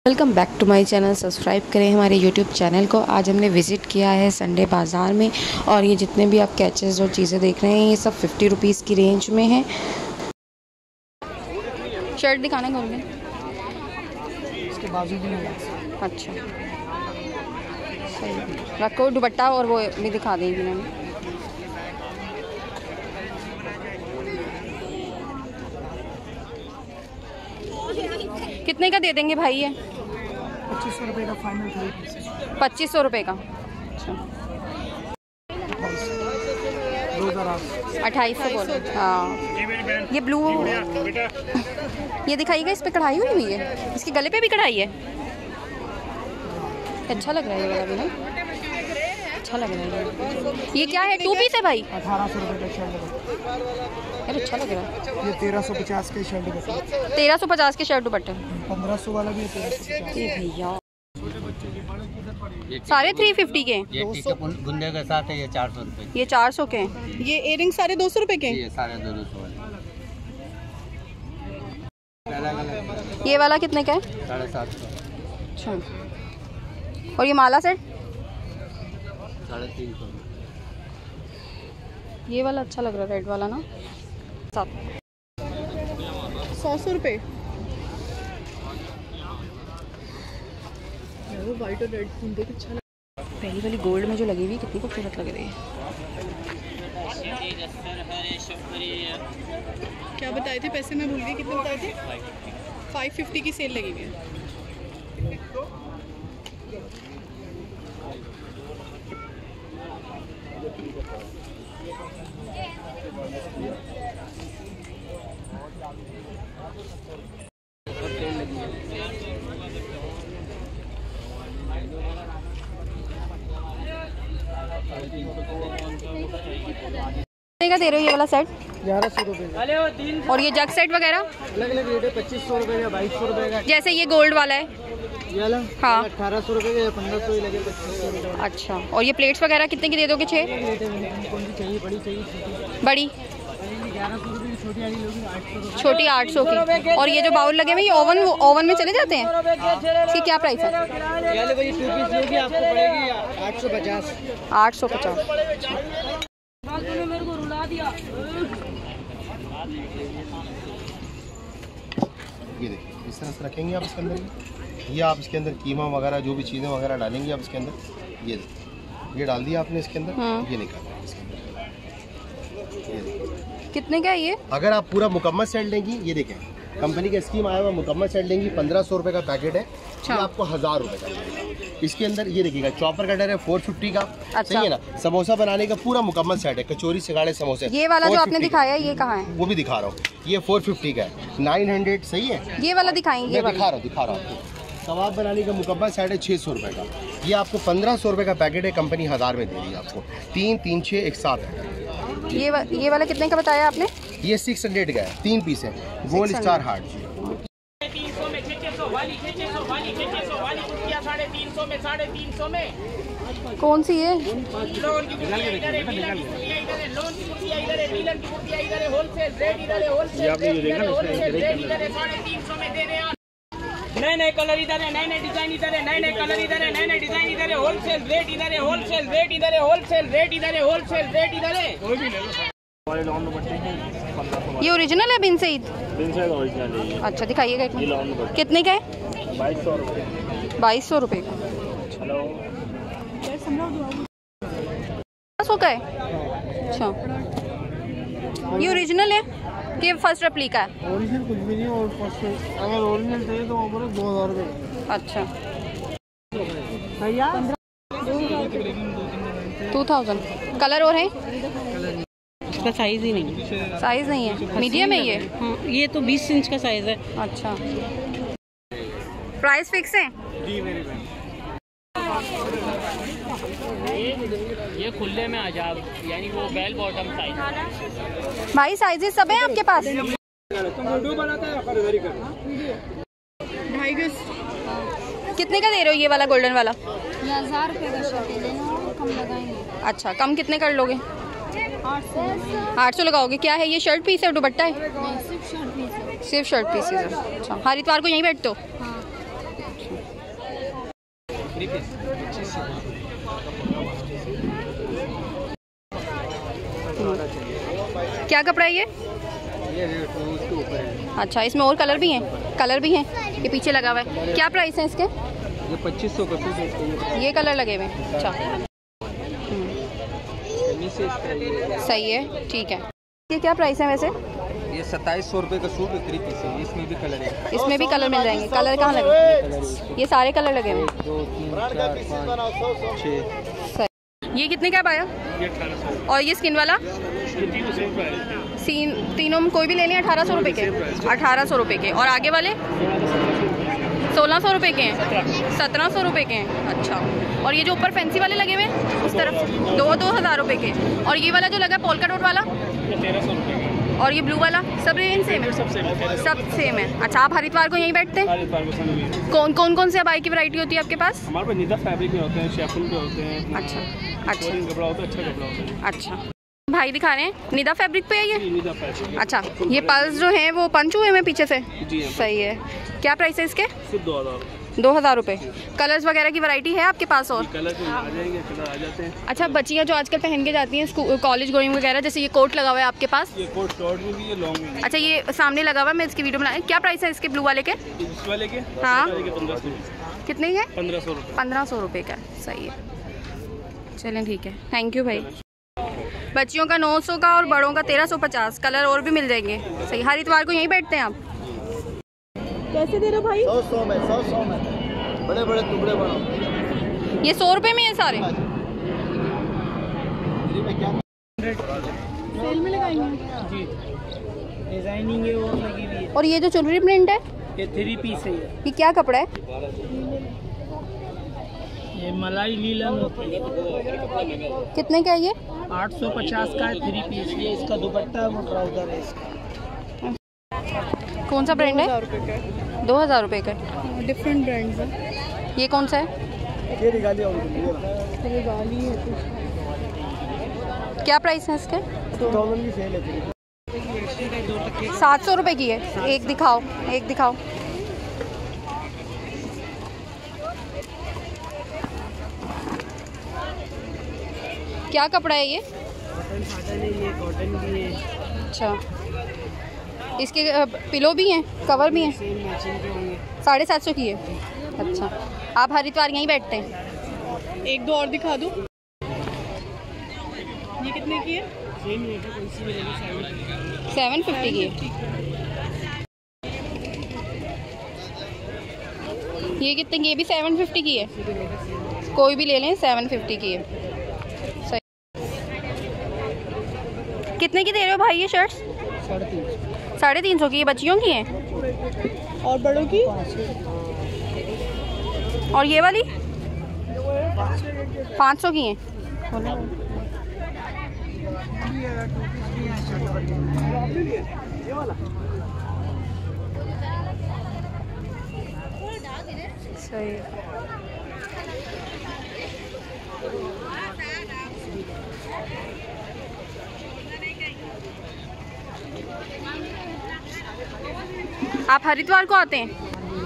Welcome back to my channel. Subscribe करें हमारे YouTube channel को। आज हमने विज़िट किया है संडे बाज़ार में और ये जितने भी आप कैचेस और चीज़ें देख रहे हैं ये सब 50 रुपीज़ की रेंज में है। शर्ट दिखाना खोल के इसके बाजू भी है। अच्छा सही रखो, दुपट्टा और वो भी दिखा देंगे मैंने। कितने का दे देंगे भाई ये? 2500 रुपये का फाइनल 2500 रुपये का। अच्छा 2800 बोलो। हाँ ये ब्लू ये दिखाइएगा, इस पे कढ़ाई हुई हुई है, इसके गले पे भी कढ़ाई है। अच्छा लग रहा है ये वाला भी ना, अच्छा लग रहा है। ये क्या है, 2 पीस है भाई? 1800 रुपये का शर्ट अरे अच्छा लग रहा है। ये 1350 के शर्ट का 1350 के शर्ट दुपट्टे। 1500 वाला भी है। भैया सारे 350 के। ये गुंदे के साथ है, ये 400 रुपये। ये 400 के। ये इयररिंग सारे 200 रुपये के। ये सारे 200 वाले। ये वाला कितने का है? 750। अच्छा और ये माला सेट 350। ये वाला अच्छा लग रहा है, रेड वाला ना। 100 रुपये। वो वाइट और रेड देख अच्छा लग। पहली वाली गोल्ड में जो लगी हुई कितनी खूबसूरत लग रही है। क्या बताए थे पैसे, मैं भूल गई, कितने बताए थे? 550 की सेल लगी हुई है। का दे रहे हो ये वाला सेट? 1100 रुपये। और ये जग सेट वगैरह अलग अलग रेट है, 2500 रुपये का, 2200 रुपये का। जैसे ये गोल्ड वाला है ये वाला हाँ 1800 रुपये का या 1500 ही लगे, 2500 रुपये। अच्छा और ये प्लेट्स वगैरह कितने की दे दोगे? 6 कौन सी चाहिए, बड़ी चाहिए छोटी? बड़ी 1100 रुपये की, छोटी वाली लोगी 800 रुपये। छोटी 800 की। और ये जो बाउल लगे हुए ये ओवन में चले जाते हैं? इसकी क्या प्राइस है? ये वाली भाई 2 पीस लोगी आपको पड़ेगी 850। 850। ये देखिए इस तरह से रखेंगे आप इसके अंदर। ये आप इसके अंदर कीमा वगैरह जो भी चीज़ें वगैरह डालेंगे आप इसके अंदर। ये देखिए ये डाल दिया आपने इसके अंदर। ये निकाल इसके अंदर। ये देखिए कितने का है ये? अगर आप पूरा मुकम्मल सेट लेंगी, ये देखें कंपनी का स्कीम आया हुआ, मुकम्मल सेट लेंगी 1500 रुपये का पैकेट है। ये आपको 1000 रुपये का। इसके अंदर ये देखिएगा चॉपर कटर है 450 का। अच्छा। सही है ना। समोसा बनाने का पूरा मुकम्मल सेट है, कचौरी सिंघाड़े समोसे। ये वाला जो आपने दिखाया ये कहाँ है? वो भी दिखा रहा हूँ, ये 450 का है। 900 सही है। ये वाला दिखाएंगे? ये दिखा रहा हूँ आपको। कबाब बनाने का मुकम्मल सेट है 600 रुपये का। ये आपको 1500 रुपये का पैकेट है, कंपनी 1000 में दे रही है आपको। 3 3 6 एक साथ है। ये वाला कितने का बताया आपने? ये 600 का है, 3 पीस है, गोल्ड स्टार हार्ट। 300 में 600 वाली 600 वाली 600 वाली कुर्तियां 350 में 350 में। कौन सी है? लोन की कुर्तियां इधर है, डीलर की कुर्तियां इधर है, लोन की कुर्तियां इधर है, डीलर की कुर्तियां इधर है, होलसेल रेट इधर है, होलसेल रेट इधर है, होलसेल रेट इधर है, 350 में दे रहे हैं। नए नए कलर इधर है, नए नए डिजाइन इधर है, नए नए कलर इधर है, नए नए डिजाइन इधर है, होलसेल रेट इधर है, होलसेल रेट इधर है, होलसेल रेट इधर है, होलसेल रेट इधर है। कोई भी ले लो। ये ओरिजिनल है बिन सईद? ओरिजिनल है। अच्छा दिखाइएगा एक मिनट। कितने का है? 2200 रुपये। 2200 रुपये का। हेलो 1500 का है? अच्छा ये ओरिजिनल है कि फर्स्ट रेप्लिका है? ओरिजिनल कुछ भी नहीं, और फर्स्ट अगर ओरिजिनल चाहिए तो वो 2000 रुपये। अच्छा भैया 2000। कलर और है? इसका साइज ही नहीं है। साइज नहीं है, मीडियम है ये? हाँ, ये तो 20 इंच का साइज है। अच्छा प्राइस फिक्स है? ये खुले में आ जाओ, यानी वो बेल बॉटम साइज। भाई साइजेस सब हैं आपके पास? 2.5 गज। कितने का दे रहे हो ये वाला गोल्डन वाला? 1000 रुपये का शर्ट है, लेना कम लगाएंगे। अच्छा कम कितने कर लोगे? 800 लगाओगे। क्या है ये, शर्ट पीस है दुपट्टा है? नहीं, सिर्फ शर्ट पीस है। सिर्फ शर्ट पीसेज है। अच्छा हर इतवार को यहीं बैठते हो? हाँ। क्या कपड़ा है ये? उसके ऊपर है। अच्छा, इसमें और कलर भी हैं? कलर भी हैं, ये पीछे लगा हुआ है। क्या प्राइस है इसके? ये 2500 का पीस है। ये कलर लगे हुए हैं। अच्छा, सही है, ठीक है। ये क्या प्राइस है वैसे? ये 2700 रुपये का सूट है, 3 पीस है। इसमें भी कलर है। इसमें भी कलर मिल जाएंगे। कलर कहाँ लगे? ये सारे कलर लगे हुए हैं। 2 3 4 5 6। ये कितने का पाया? और ये स्किन वाला? तीनों में कोई भी ले लें 1800 रुपये के। 1800 रुपये के। और आगे वाले 1600 रुपये के हैं, 1700 रुपये के हैं। अच्छा, और ये जो ऊपर फैंसी वाले लगे हुए हैं उस तरफ 2000 रुपये के। और ये वाला जो लगा है पोल्का डॉट वाला 1300 रुपये का। और ये ब्लू वाला सब रेंज सेम है? सब सेम है। अच्छा, आप हरिद्वार को यहीं बैठते हैं? कौन से अबाई की वैरायटी होती है आपके पास? हमारे पास निदा फैब्रिक में होते हैं, शेफून पे होते हैं। अच्छा कपड़ा होता है, अच्छा कपड़ा होता है। अच्छा, भाई दिखा रहे हैं निदा फैब्रिक पे है ये? Nida fabric. अच्छा, ये पर्स जो है वो पंच हुए में पीछे से? जी सही है। क्या प्राइस है इसके? सिर्फ 2000 रुपये। कलर्स वगैरह की वैरायटी है आपके पास? और कलर आ जाएंगे, कलर आ जाते हैं। अच्छा, बच्चियाँ जो आजकल पहन के जाती हैं कॉलेज गोइंग वगैरह, जैसे ये कोट लगा हुआ है आपके पास? ये कोट शॉर्ट में भी है, लॉन्ग में भी। अच्छा, ये सामने लगा हुआ है, मैं इसकी वीडियो बना। क्या प्राइस है इसके ब्लू वाले के? इस वाले के हाँ, 1500। कितने के? 1500 रुपये। 1500 रुपये का। सही है, चलें ठीक है, थैंक यू भाई। बच्चियों का 900 का और बड़ों का 1350। कलर और भी मिल जाएंगे। सही। हरिद्वार को यहीं बैठते हैं आप? कैसे दे रहे हो भाई? 100 में बड़े बड़े टुकड़े बनाओ। ये 100 रुपये में है सारे? सेल में लगाएंगे जी, डिजाइनिंग है और लगी हुई है। और ये जो चुनरी प्रिंट है ये 3 पीस है। ये क्या कपड़ा है? ये मलाई लीलन होती है। कितने का है ये? 850 का है 3 पीस। ये इसका दुपट्टा है, वो ट्राउजर है इसका। कौन सा ब्रांड है? 2000 रुपये का। डिफरेंट ब्रांड्स हैं। ये कौन सा है? ये रिगाली है। क्या प्राइस है इसके? 2000 की सेल है। 700 रुपये की है। एक दिखाओ, एक दिखाओ। क्या कपड़ा है ये? कॉटन की है। अच्छा, इसके पिलो भी हैं, कवर भी हैं? 750 की है। अच्छा, आप हरिद्वार यहीं बैठते हैं? एक दो और दिखा दो। ये कितने की है? 750 की है। ये कितने की? ये भी 750 की है। कोई भी ले लें, 750 की है। सही। कितने की दे रहे हो भाई ये शर्ट्स? 350 की। ये बच्चियों की हैं? और बड़ों की? और ये वाली 500 की हैं। सही। आप हरिद्वार को आते हैं?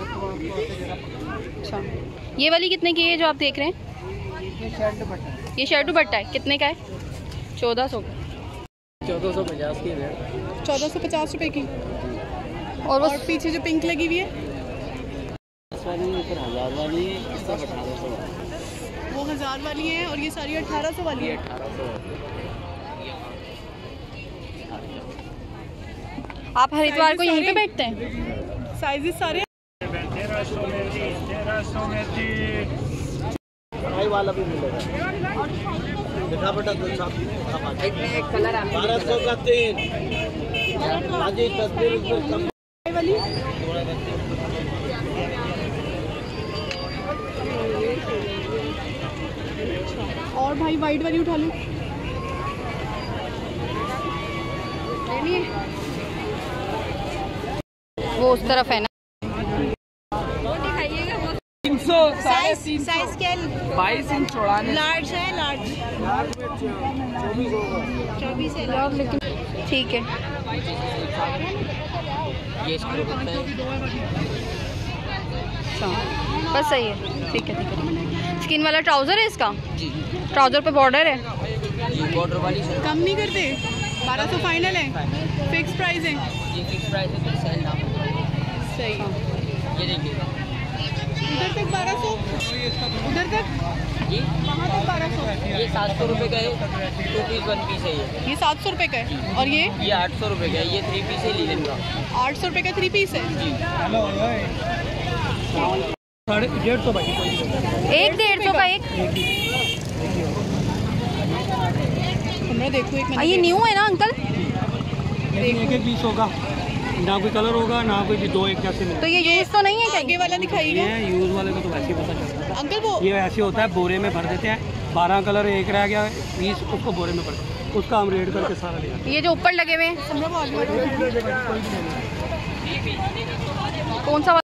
अच्छा, ये वाली कितने की है जो आप देख रहे हैं? ये शर्ट दुपट्टा है, कितने का है? 1400 का। 1450 की है। 1450 रुपए की। और वो और पीछे जो पिंक लगी हुई है 1000 वाली है, वो 1000 वाली है, और ये सारी 1800 वाली है। आप हरिद्वार को यहीं पे बैठते हैं? साइजेस सारे वाला भी मिलेगा। देखा बेटा, 1200 का 3 तस्वीर वाली। और भाई वाइट वाली उठा लो। वो उस तरफ है ना। 300 साइज क्या है? 22 इंच चौड़ा। लार्ज है, लार्ज 24 है लार्ज। लेकिन ठीक है। ये इसको अच्छा, बस सही है, ठीक है। स्किन वाला ट्राउज़र है इसका? ट्राउज़र पे बॉर्डर है? बॉर्डर वाली कम नहीं करते? 1200 फाइनल है, फिक्स प्राइस है? फिक्स प्राइस है, सेल नाम सही। ये देखिए उधर तक 1200, उधर तक जी, वहाँ तक 1200। ये 700 रुपये का है, 2 पीस 1 पीस है ये 700 रुपये का है, और ये 800 रुपये का है, ये 3 पीस है लीलन का। 800 रुपये का 3 पीस है। 150 भाई, एक 150 का एक? मैं देखूँ एक ये न्यू है ना अंकल? एक पीस होगा, ना कोई कलर होगा ना कोई भी, 2 एक जैसे मिलेगा। तो ये यूज़ तो नहीं है आगे वाला दिखाइएगा ये यूज़ वाले को तो वैसे ही पता चलता है अंकल। वो ये ऐसे होता है, बोरे में भर देते हैं, 12 कलर एक रह गया पीस, उसको बोरे में भर, उसका हम रेड करके सारा ले आते हैं। ये जो ऊपर लगे हुए हैं कौन सा वाला?